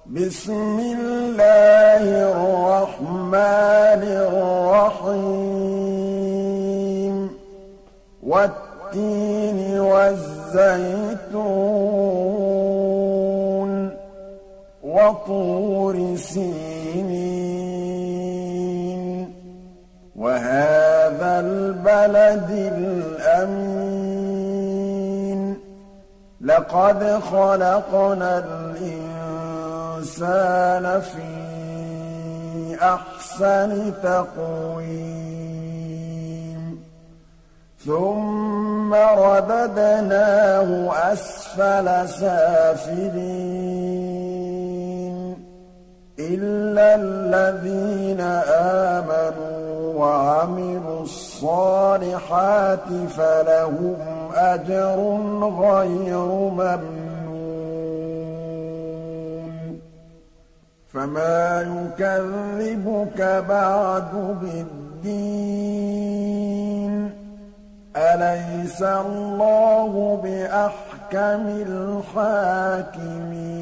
بسم الله الرحمن الرحيم والتين والزيتون وطور سينين وهذا البلد الأمين لقد خلقنا الإنسان في أحسن تقويم ثم رددناه أسفل سافلين إلا الذين آمنوا وعملوا الصالحات فلهم أجر غير ممنون فما يكذبك بعد بالدين أليس الله بأحكم الحاكمين